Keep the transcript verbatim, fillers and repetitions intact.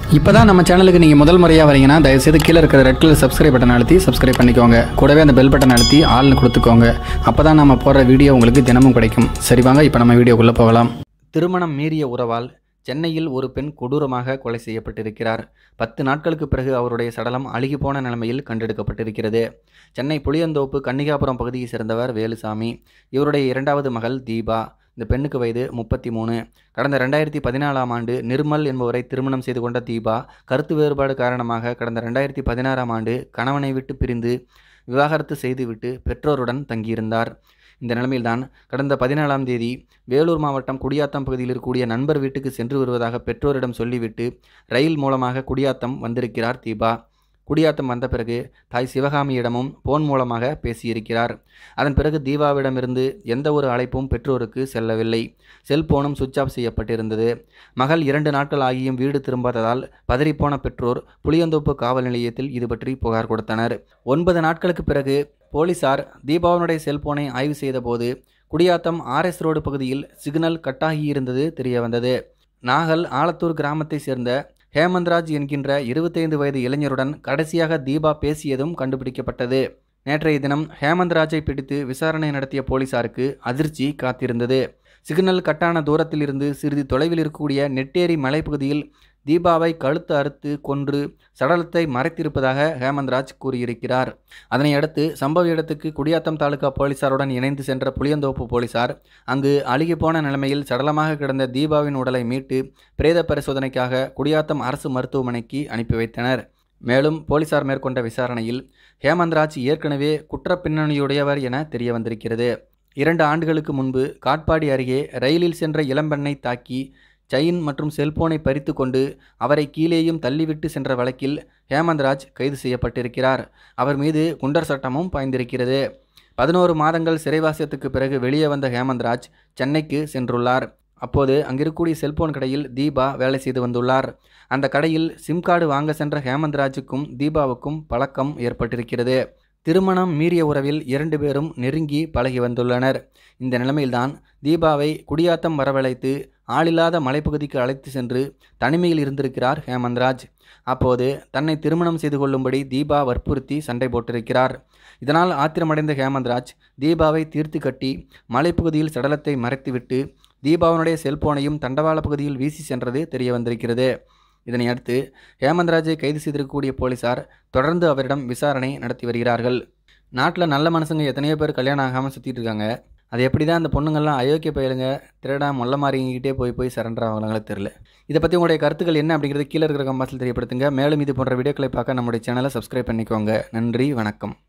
இப்போ தான் நம்ம சேனலுக்கு நீங்கள் முதல் முறையாக வரீங்கன்னா தயவுசெய்து கீழே இருக்கிற ரெட் கலர் சப்ஸ்கிரைப் பட்டன் அழுத்தி சப்ஸ்கிரைப் பண்ணிக்கோங்க. கூடவே அந்த பெல் பட்டன் அழுத்தி ஆள்னு கொடுத்துக்கோங்க. அப்போ தான் நம்ம போடுற வீடியோ உங்களுக்கு தினமும் கிடைக்கும். சரி வாங்க இப்போ நம்ம வீடியோக்குள்ளே போகலாம். திருமணம் மீறிய உறவால் சென்னையில் ஒரு பெண் கொடூரமாக கொலை செய்யப்பட்டிருக்கிறார். பத்து நாட்களுக்கு பிறகு அவருடைய சடலம் அழுகிப்போன நிலைமையில் கண்டெடுக்கப்பட்டிருக்கிறது. சென்னை புளியந்தோப்பு கன்னிகாபுரம் பகுதியை சேர்ந்தவர் வேலுசாமி. இவருடைய இரண்டாவது மகள் தீபா. இந்த பெண்ணுக்கு வயது முப்பத்தி மூணு. கடந்த ரெண்டாயிரத்தி பதினாலாம் ஆண்டு நிர்மல் என்பவரை திருமணம் செய்து கொண்ட தீபா கருத்து வேறுபாடு காரணமாக கடந்த ரெண்டாயிரத்தி பதினாறாம் ஆண்டு கணவனை விட்டு பிரிந்து விவாகரத்து செய்துவிட்டு பெற்றோருடன் தங்கியிருந்தார். இந்த நிலைமையில்தான் கடந்த பதினேழாம் தேதி வேலூர் மாவட்டம் குடியாத்தம் பகுதியில் இருக்கக்கூடிய நண்பர் வீட்டுக்கு சென்று வருவதாக பெற்றோரிடம் சொல்லிவிட்டு ரயில் மூலமாக குடியாத்தம் வந்திருக்கிறார் தீபா. குடியாத்தம் வந்த பிறகு தாய் சிவகாமியிடமும் போன் மூலமாக பேசியிருக்கிறார். அதன் பிறகு தீபாவிடமிருந்து எந்த ஒரு அழைப்பும் பெற்றோருக்கு செல்லவில்லை. செல்போனும் சுவிட்ச் ஆஃப் செய்யப்பட்டிருந்தது. மகள் இரண்டு நாட்கள் ஆகியும் வீடு திரும்பாததால் பதறிப்போன பெற்றோர் புளியந்தோப்பு காவல் நிலையத்தில் இது பற்றி புகார் கொடுத்தனர். ஒன்பது நாட்களுக்கு பிறகு போலீசார் தீபாவினுடைய செல்போனை ஆய்வு செய்தபோது குடியாத்தம் ஆர்எஸ் ரோடு பகுதியில் சிக்னல் கட்டாகியிருந்தது தெரியவந்தது. நாகல் ஆலத்தூர் கிராமத்தை சேர்ந்த ஹேமந்த்ராஜ் என்கின்ற இருபத்தைந்து வயது இளைஞருடன் கடைசியாக தீபா பேசியதும் கண்டுபிடிக்கப்பட்டது. நேற்றைய தினம் ஹேமந்த்ராஜை பிடித்து விசாரணை நடத்திய போலீசாருக்கு அதிர்ச்சி காத்திருந்தது. சிக்னல் கட்டான தூரத்தில் இருந்து சிறிது தொலைவில் இருக்கக்கூடிய நெட்டேரி மலைப்பகுதியில் தீபாவை கழுத்து அறுத்து கொன்று சடலத்தை மறைத்திருப்பதாக ஹேமந்த்ராஜ் கூறியிருக்கிறார். அதனையடுத்து சம்பவ இடத்துக்கு குடியாத்தம் தாலுகா போலீசாருடன் இணைந்து சென்ற புளியந்தோப்பு போலீசார் அங்கு அழுகிப்போன நிலைமையில் சடலமாக கிடந்த தீபாவின் உடலை மீட்டு பிரேத பரிசோதனைக்காக குடியாத்தம் அரசு மருத்துவமனைக்கு அனுப்பி வைத்தனர். மேலும் போலீசார் மேற்கொண்ட விசாரணையில் ஹேமந்த்ராஜ் ஏற்கனவே குற்ற பின்னணியுடையவர் என தெரிய வந்திருக்கிறது. இரண்டு ஆண்டுகளுக்கு முன்பு காட்பாடி அருகே ரயிலில் சென்ற இளம்பெண்ணை தாக்கி செயின் மற்றும் செல்போனை பறித்து கொண்டு அவரை கீழேயும் தள்ளிவிட்டு சென்ற வழக்கில் ஹேமந்த்ராஜ் கைது செய்யப்பட்டிருக்கிறார். அவர் மீது குண்டர் சட்டமும் பாய்ந்திருக்கிறது. பதினோரு மாதங்கள் சிறைவாசத்துக்கு பிறகு வெளியே வந்த ஹேமந்த்ராஜ் சென்னைக்கு சென்றுள்ளார். அப்போது அங்கிருக்கக்கூடிய செல்போன் கடையில் தீபா வேலை செய்து வந்துள்ளார். அந்த கடையில் சிம் கார்டு வாங்க சென்ற ஹேமந்த்ராஜுக்கும் தீபாவுக்கும் பழக்கம் ஏற்பட்டிருக்கிறது. திருமணம் மீறிய உறவில் இரண்டு பேரும் நெருங்கி பழகி வந்துள்ளனர். இந்த நிலைமையில்தான் தீபாவை குடியாத்தம் வரவழைத்து ஆளில்லாத மலைப்பகுதிக்கு அழைத்து சென்று தனிமையில் இருந்திருக்கிறார் ஹேமந்த்ராஜ். அப்போது தன்னை திருமணம் செய்து கொள்ளும்படி தீபா வற்புறுத்தி சண்டை போட்டிருக்கிறார். இதனால் ஆத்திரமடைந்த ஹேமந்த்ராஜ் தீபாவை தீர்த்து கட்டி மலைப்பகுதியில் சடலத்தை மறைத்துவிட்டு தீபாவினுடைய செல்போனையும் தண்டவாள பகுதியில் வீசி சென்றது தெரிய வந்திருக்கிறது. இதனையடுத்து ஹேமந்த்ராஜை கைது செய்திருக்கக்கூடிய போலீசார் தொடர்ந்து அவரிடம் விசாரணை நடத்தி வருகிறார்கள். நாட்டில் நல்ல மனுஷங்க எத்தனையோ பேர் கல்யாணம் ஆகாமல் சுற்றிட்டு இருக்காங்க. அது எப்படி தான் அந்த பொண்ணுங்கள்லாம் அயோக்கிய பயிலுங்க திருடா மொல்ல மாறிங்கிட்டே போய் போய் சரண்டர் ஆகலாங்களே தெரில. இதை பற்றி உங்களுடைய கருத்துக்கள் என்ன அப்படிங்கிறது கீழே இருக்கிற கம்பாஸில் தெரியப்படுத்துங்க. மேலும் இது போன்ற வீடியோக்களை பார்க்க நம்முடைய சேனலை சப்ஸ்கிரைப் பண்ணிக்கோங்க. நன்றி, வணக்கம்.